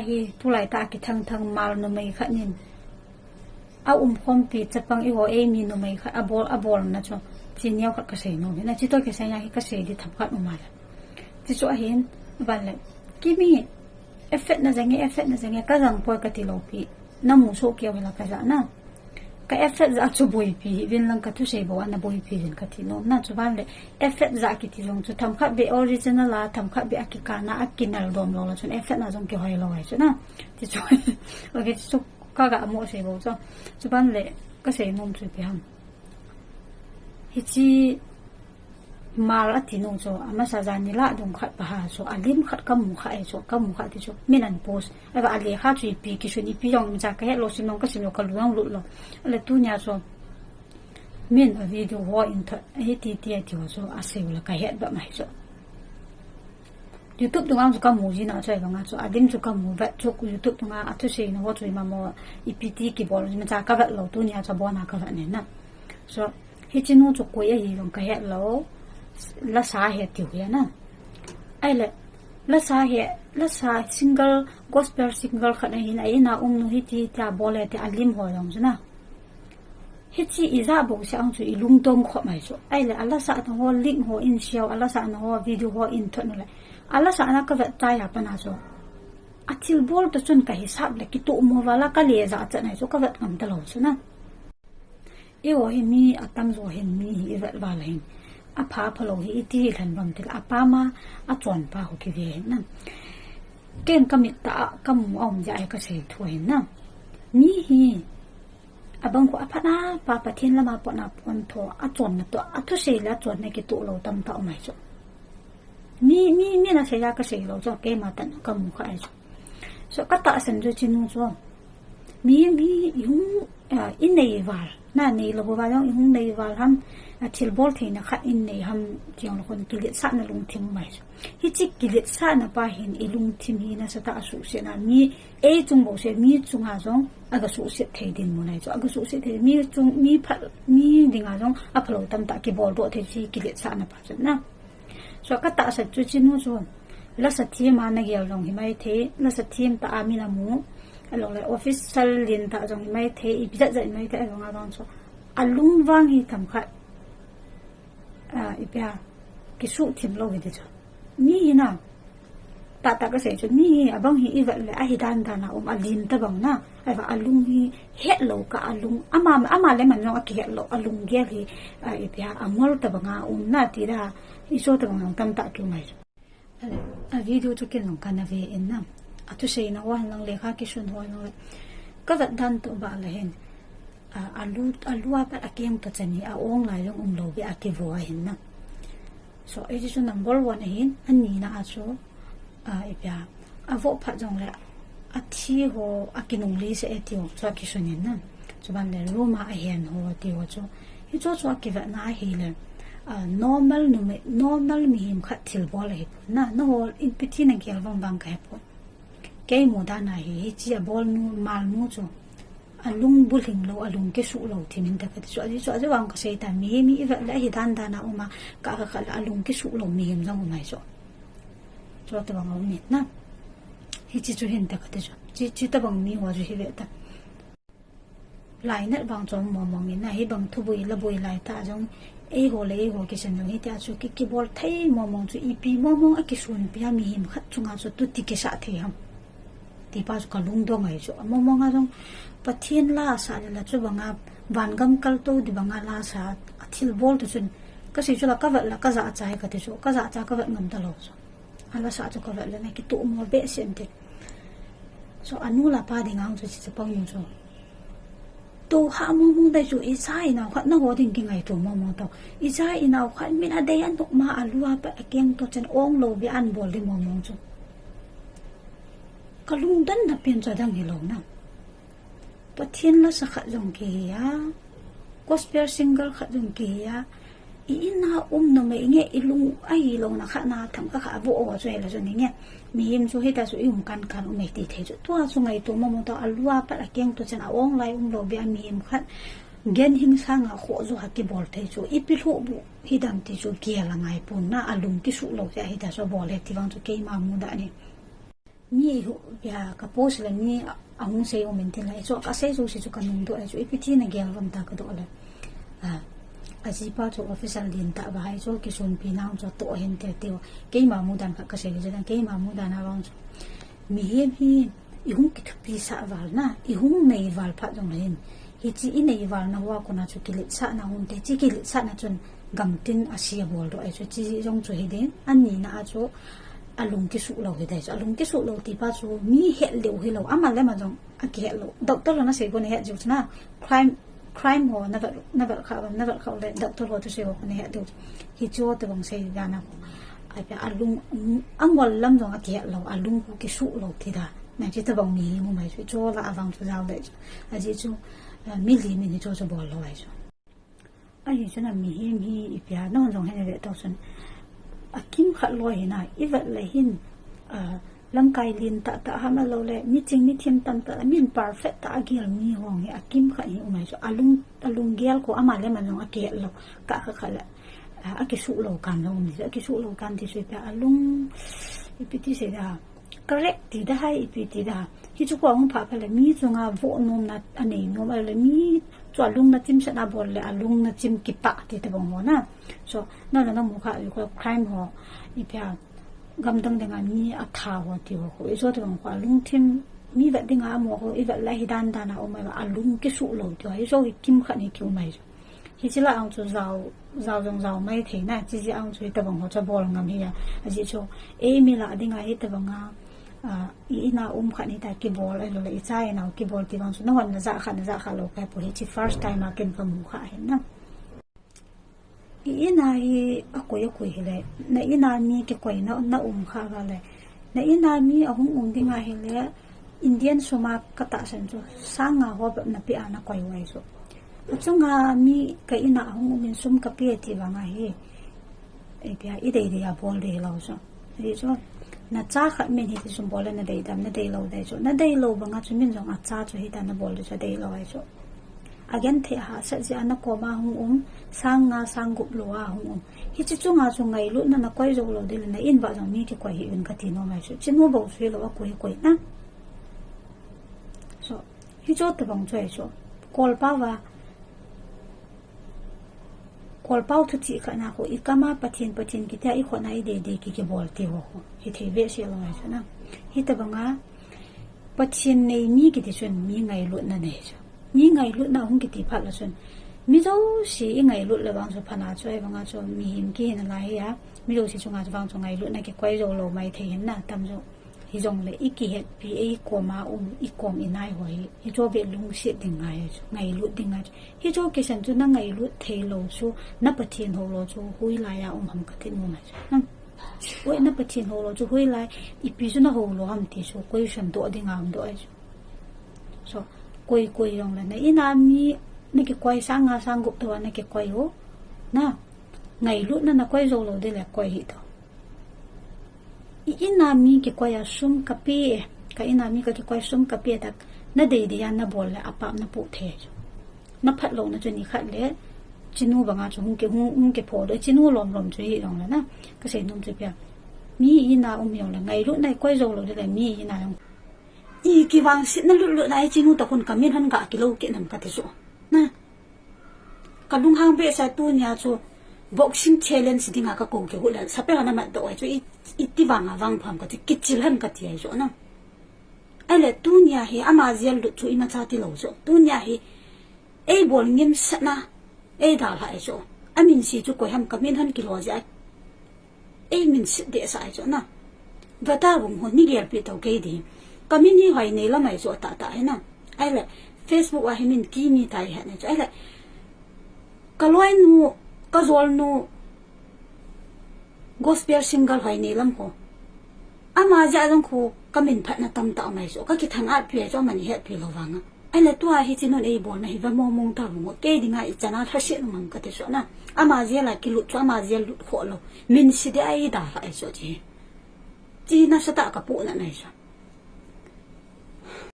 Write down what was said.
hi tu lai ta ki thang mal no mai kha nin a khom pi chapang I ho e mi no mai kha abol na cho chi niaw kha ka sei no na chi to ke sai ya hi ka sei di thap kha no ma la chi cho hin ban le ki mi effect na zange ka jang po ka ti lo pi na mu so ke wala ka za na ka effect za chu boi pi vin lang ka tu sei bo na boi pi vin ka ti no na chu ban le effect za ki ti long chu tham kha be original la tham kha be akika na akinal dom lo la chun effect na jong ke hoi lo ai chu na ti chu okay chu ka ga mo sei bo chu ban le ka sei nom chu pi ham hi chi mal atino cho ama sa jani la dong khat pa ha so alim khat kam mu kha ai so kam mu kha ti so minan post ava ale kha chui pi ki shuni pi yong ja ka he lo sin nong ka sin lo ka luang lu lo ale tu nya so min a video ho in tha he ti ti ti so a se la ka he ba mai so YouTube tunga ka mu ji na chai ba nga so adim chu ka mu va chu ku YouTube tunga atu se no ho chui ma mo ipt ki bol ma ja ka va lo tu nya cha bo na ka va ne na so he chi no chu ko ye hi long ka he lo la sa he ti hu na ai le la sa single gospel single khana hin ai na no hi ti ta bole ti alim ho yong na hi chi iza bo sa ang chu ilung dom kho mai so ai le ala sa na ho link ho in share ala sa na ho video ho in thon le ala sa na ka va ta ya pa na so atil bol to chun ka hisab le ki to mo wala ka le za cha nai so ka va ngam ta lo so na e ho hi mi atam zo hin mi hi va wa le a pa phalo hi ti than bam til a pa ma a chon pa ho ki ve na ken kamit ta kam om ja ai ka sei thoi na ni hi abang ko apana pa pathin lama pona pon tho a chon na to a thu sei la chon na ki to lo tam ta mai so ni na sei ya ka sei lo cho ke ma tan kam mu kha ai so ka ta san jo chinu so mi yung in nei war na nei lo ba yong yung nei war ham til bol the na kha in nei ham jiang kon kilit sa na lung thim mai hi chi kilit sa na pa hin ilung thim hi na sa ta su se na mi e chung bo se mi chung ha jong aga su se thei din mo nai so aga su se thei mi chung mi phat mi dinga jong a phlo tam ta ki bol do the chi kilit sa na pa na so ka ta sa chu chi no so la sa thi ma na gel jong hi mai the la sa thim ta ami na mu along le official lin ta jong hi mai the i bi ja mai the along a dong so alung wang hi tham kha ipya ki su thim lo hi de cho ni na ta ka se cho ni abang hi iwa le a hi dan da na alim ta bang na ai wa alung hi het lo ka alung ama le man no ki het lo alung ge hi ipya amol ta banga na ti da I so ta bang tam ta ki mai a video to ken long kana ve en na atu sei na wa lang le kha ki sun ho no ka va dan to ba le hen alua pa akem to chani a ong lai long lo bi akivo hin na so it is number 1 hin ani na aso ipya avo pha jong le athi ho akinung li se etio so ki sunin na so ban le roma a hen ho ti ho so hi so ki va na hi le normal mi him khat thil bol he na no ho in pithi na gel bang ka po ke mo da na hi chi a bol nu mal nu so alung buling lo alung ke su lo thimin ta ka so wang ka sei ta mi va la hi dan da na uma ka alung ke su lo mi him jang mai so ta bang mi na hi chi chu hin ta ka chi ta bang mi ho ju hi ve ta lai na bang chong mo mi na hi bang thu bui la bui lai ta jong e ho le ho ki san hi ta chu ki bol thai mo chu ip mo a ki sun pia mi him khat chunga chu tu ti ke sa the ham ti pa ka lung do ngai chu mo nga jong pathin la sa la chu banga van gam kal to di banga la sa athil bol to chun ka si chu la ka za cha ka ti chu ka za cha ka va ngam ta lo so ala sa chu ka va le na ki tu mo be sem te so anu la pa ding ang chu chi pang yu so to ha mo dai chu i sai na khat na ho ding ki ngai to mo to i sai na khat min a dai an to ma alua pa akem to chen ong lo bi an bol di mo chu kalung dan na pian cha dang hi lo na pathin la sa khat jong ki ya gospel single khat jong ki ya I ina no me nge ilung ai lo na kha na tham ka kha bo o so la so ni nge mi him so hita so yung kan me ti the to so ngai to mo to alua pa la keng to chen a ong lai lo bi mi him khat gen hing sang a kho zo ha ki bol the so I pi lo bu hi dam ti so ki la ngai pun na alung ki su lo ya hita so bol he ti wang so ke ma mu da ni mi ya ka post la mi ahung sei o men tin la so ka sei so si chu kan do ai chu ipt na gel ram ta ka do la aji pa chu official din ta ba hai so ki sun pi na cho to hen te te ke ma mu dan ka sei je dan ke ma mu dan awang mi hi ihung ki thupi sa wal na ihung nei wal pha jong len hi chi i nei wal na wa ko na chu ki le sa na hun te chi ki le sa na chun gam tin asia bol do ai chu chi jong chu hi den an ni na chu alung ki su lo hi dai alung ki su lo ti pa chu mi het le hi lo ama le ma jong a ki het lo doctor na se ko ne het ju na crime ho never kha le doctor ho to se ko ne het du hi chu to bang se ga na ai pa alung angwal lam jong a ki het lo alung ku ki su lo ti da na chỉ tập bóng mì mà chú cho là vàng chú rau đấy, à chỉ chú mì lì mì cho bò lò vậy chú, ai chú là mì ít bia nó giống hay vậy tao xuân, à kim khát lòi này, ít vậy là hin, lăng cài liền tạ ham lâu lệ, mì chinh mì thêm tận tạ mì perfect tạ gel mì hoàng à kim khát hi mà chú alung gel của ama lên mà giống à kia lâu cả khát là, à cái sụ lâu cam lâu mì, cái sụ lâu cam thì suy bia alung, ít tí sẽ ra correct ti da hai ipi ti da hi chu ko hong pha pha le mi chunga vo nom na ani nom le mi chwa lung na chim sa na bol le alung na chim ki pa ti te bong ho na so na na mu kha ko crime ho ipya gam dang dang mi a tha ho ti ho ko so te bong ko lung tim mi va ding a mo ho i va la hi dan da na o mai alung ki su lo ti hi so hi kim kha ni kyu mai hi chi la ang chu zao dong zao mai the na chi ang chu te bong ho cha bol ngam hi ya a ji cho e mi la ding a hi te bong a ina khani ta ki bol ai lo le chai na ki bol ti bang su na wan na za kha lo ka po hi chi first time a ken pam kha he na ina hi a ko yo ko hi le na ina mi ke ko na kha ga le na ina mi a hung dinga hi le indian soma ka ta san chu sanga ho na pi ana koi wai so chunga mi ka ina hung min sum ka pi ti banga hi e pia i dei ya bol de lo so ri so na cha khat min hi sum bol na dei dam na dei lo dei so na dei lo banga chu min jong a cha chu hi ta na bol chu dei lo ai so again the ha sa ji ana ko ma hung sang gup lo a hung hi chi chu nga chu ngai lu na koi zo lo de na in ba jong mi ki koi hi un ka ti no mai chu chin mo bo su lo a koi na so hi cho ta bang choi so kol pa wa kol pau thu chi khana ko ikama pathin ki ta I khona I de ki bol ti ho hi the ve se lo ai na hi ta banga pathin nei mi ki ti chun mi ngai lu na nei so mi ngai lu na hung ki ti phat la chun mi zo si ngai lu la bang so phana choi banga cho mi him ki na la ya mi zo si chunga bang cho ngai lu na ki kwai zo lo mai the hin na tam zo hi zong le iki het pi e ko ma I kom I nai ho hi cho be lung si ding ngai lu ding ai hi cho ke san chu na ngai lu the lo chu na pathin ho lo chu hui la ya ham ka tin mo mai oi na pathin ho lo chu hui lai I pi chu na ho lo ham ti chu koi san do ding am do ai so koi yong la na ina mi na ki koi sang gup to na ki koi ho na ngai lu na koi zo lo de la koi hi to ina mi ki koya sum kapi ka ina mi ka ki koy sum kapi tak na de de yan na bol la apa na pu the na phat lo na chuni khat le chinu banga chu hung ke pho de chinu lom chu hi rong la na ka se nom chu pya mi ina yong la ngai lu nai koy zo lo de la mi ina yong I ki wang sit na lu na chinu ta kun kamin han ga ki lo ke nam ka te so na ka lung hang be sa tu nya chu boxing challenge dinga ka ko ke hula sape na ma do ai chu iti wang pham ka ti kichil han ka ti ai so na ale tunya hi amazia lu chu ina cha ti lo so tunya hi e bol ngim sana e da la ai so amin si chu ko ham ka min han ki lo ja e min si de sa ai so na vata bung ho ni gel pi to ke di ka min hi hoi nei la mai so ta he na ale facebook wa hi min ki mi tai ha ne ale ka loi nu ka zol nu gospel single hoi nei lam ko ama ja jong ko kamin phat na tam ta mai so ka ki thang at phe cho mani het phe lo wanga ai la tua hi chinon ei bol na hi va mong ta mo ke dinga I chana tha se mang ka te so na ama je la ki lu cho ama je lu kho lo min si de ai da ai so ji na sa ta ka pu na nai so